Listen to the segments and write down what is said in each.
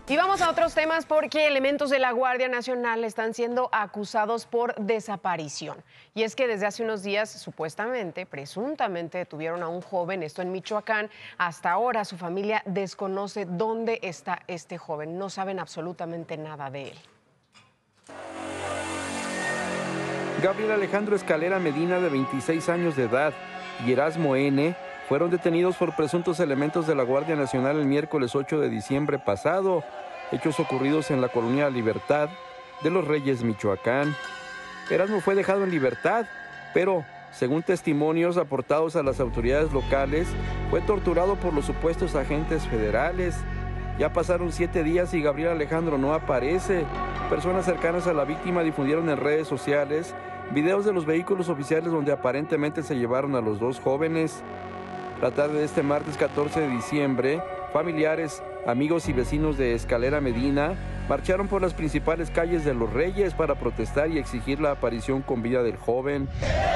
Y vamos a otros temas porque elementos de la Guardia Nacional están siendo acusados por desaparición. Y es que desde hace unos días, supuestamente, presuntamente, detuvieron a un joven, esto en Michoacán. Hasta ahora su familia desconoce dónde está este joven. No saben absolutamente nada de él. Gabriel Alejandro Escalera Medina, de 26 años de edad, y Erasmo N. fueron detenidos por presuntos elementos de la Guardia Nacional el miércoles 8 de diciembre pasado, hechos ocurridos en la colonia Libertad de Los Reyes, Michoacán. Erasmo fue dejado en libertad, pero, según testimonios aportados a las autoridades locales, fue torturado por los supuestos agentes federales. Ya pasaron 7 días y Gabriel Alejandro no aparece. Personas cercanas a la víctima difundieron en redes sociales videos de los vehículos oficiales donde aparentemente se llevaron a los dos jóvenes. La tarde de este martes 14 de diciembre, familiares, amigos y vecinos de Escalera Medina marcharon por las principales calles de Los Reyes para protestar y exigir la aparición con vida del joven.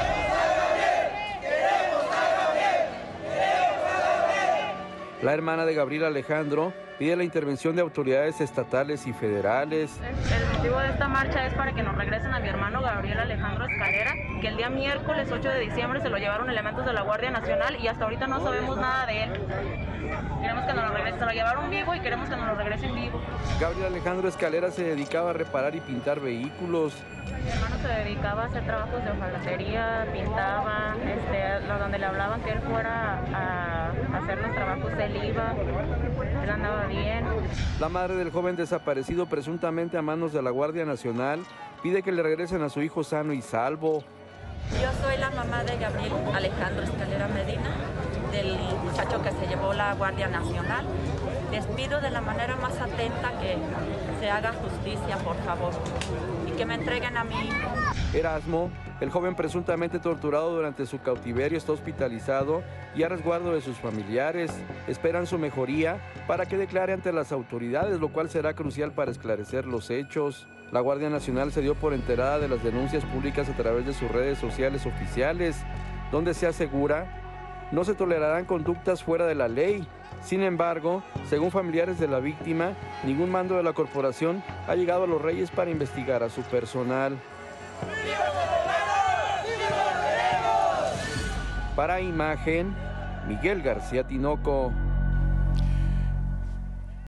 La hermana de Gabriel Alejandro pide la intervención de autoridades estatales y federales. El motivo de esta marcha es para que nos regresen a mi hermano Gabriel Alejandro Escalera, que el día miércoles 8 de diciembre se lo llevaron elementos de la Guardia Nacional y hasta ahorita no sabemos nada de él. Queremos que nos lo regresen, se lo llevaron vivo y queremos que nos lo regresen vivo. Gabriel Alejandro Escalera se dedicaba a reparar y pintar vehículos. Mi hermano se dedicaba a hacer trabajos de hojalatería, pintaba, donde le hablaban que él fuera a hacer los trabajos, él iba, él andaba bien. La madre del joven desaparecido presuntamente a manos de la Guardia Nacional pide que le regresen a su hijo sano y salvo. Yo soy la mamá de Gabriel Alejandro Escalera Medina, del muchacho que se llevó la Guardia Nacional. Les pido de la manera más atenta que se haga justicia, por favor, y que me entreguen a mi hijo. Erasmo, el joven presuntamente torturado durante su cautiverio, está hospitalizado y a resguardo de sus familiares. Esperan su mejoría para que declare ante las autoridades, lo cual será crucial para esclarecer los hechos. La Guardia Nacional se dio por enterada de las denuncias públicas a través de sus redes sociales oficiales, donde se asegura no se tolerarán conductas fuera de la ley. Sin embargo, según familiares de la víctima, ningún mando de la corporación ha llegado a Los Reyes para investigar a su personal. Para Imagen, Miguel García Tinoco.